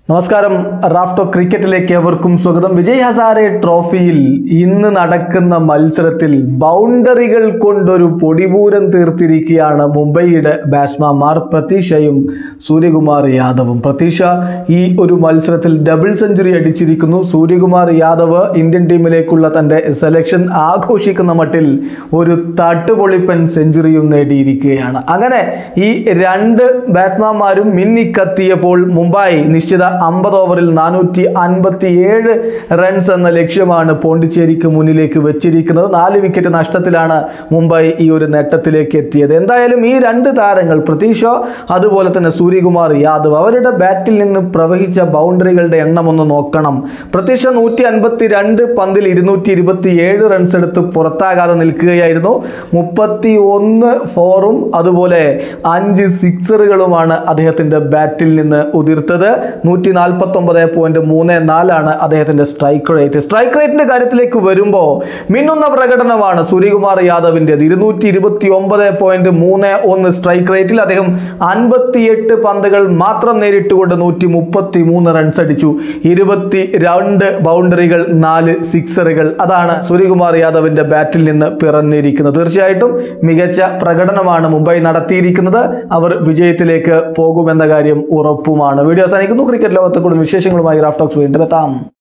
നമസ്കാരം. റാഫ്റ്റോ ക്രിക്കറ്റിലേക്ക് എവർക്കും സ്വാഗതം. വിജയ് ഹസാരെ ട്രോഫിയിൽ ഇന്ന് നടക്കുന്ന മത്സരത്തിൽ ബൗണ്ടറികൾ കൊണ്ടൊരു പൊടിപൂരം തീർത്തിരിക്കുകയാണ് മുംബൈയുടെ ബാറ്റ്സ്മാൻമാർ പ്രതീക്ഷയും സൂര്യകുമാർ യാദവും. പ്രതീക്ഷ ഈ ഒരു മത്സരത്തിൽ ഡബിൾ സെഞ്ചുറി അടിച്ചിരിക്കുന്നു. സൂര്യകുമാർ യാദവ് ഇന്ത്യൻ ടീമിലേക്കുള്ള തൻ്റെ സെലക്ഷൻ ആഘോഷിക്കുന്ന മട്ടിൽ ഒരു തട്ടുപൊളിപ്പൻ സെഞ്ചുറിയും നേടിയിരിക്കുകയാണ്. അങ്ങനെ ഈ രണ്ട് ബാറ്റ്സ്മാൻമാരും മിന്നിക്കത്തിയപ്പോൾ മുംബൈ നിശ്ചിത 50 ഓവറിൽ 457 റൺസ് എന്ന ലക്ഷ്യമാണ് പോണ്ടിച്ചേരിക്ക് മുന്നിലേക്ക് വെച്ചിരിക്കുന്നത്. 4 വിക്കറ്റ് നഷ്ടത്തിലാണ് മുംബൈ ഈ ഒരു നേട്ടത്തിലേക്ക് എത്തിയത്. എന്തായാലും ഈ രണ്ട് താരങ്ങൾ പ്രതീക്ഷ അതുപോലെ തന്നെ സൂര്യകുമാർ യാദവ് അവരുടെ ബാറ്റിൽ നിന്ന് പ്രവഹിച്ച ബൗണ്ടറികളുടെ എണ്ണം ഒന്ന് നോക്കണം. പ്രതീക്ഷ 152 പന്തിൽ 227 റൺസ് എടുത്ത് പുറത്താകാതെ നിൽക്കുകയായിരുന്നു. 31 ഫോറും അതുപോലെ 5 സിക്സറുകളുമാണ് അദ്ദേഹത്തിൻ്റെ ബാറ്റിൽ നിന്ന് ഉതിർത്തത്. 149.34 അദ്ദേഹത്തിന്റെ സ്ട്രൈക്ക് റേറ്റ്. സ്ട്രൈക്ക് റേറ്റിന്റെ കാര്യത്തിലേക്ക് വരുമ്പോൾ മിന്നുന്ന പ്രകടനമാണ് സൂര്യകുമാർ യാദവിൻ്റെത്. 229.31 സ്ട്രൈക്ക് റേറ്റിൽ അദ്ദേഹം 58 പന്തുകൾ മാത്രം നേരിട്ടുകൊണ്ട് 133 റൺസ് അടിച്ചു. 22 ബൗണ്ടറികൾ, 4 സിക്സറുകൾ. അതാണ് സൂര്യകുമാർ യാദവിന്റെ ബാറ്റിൽ നിന്ന് പിറന്നിരിക്കുന്നത്. തീർച്ചയായിട്ടും മികച്ച പ്രകടനമാണ് മുംബൈ നടത്തിയിരിക്കുന്നത്. അവർ വിജയത്തിലേക്ക് പോകുമെന്ന കാര്യം ഉറപ്പുമാണ്. വീഡിയോ അവസാനിക്കുന്നു. ക്രിക്കറ്റ് ലോകത്തെ കൂടുതൽ വിശേഷങ്ങളുമായി റാഫ് ടോക്സ് വീണ്ടും എത്താം.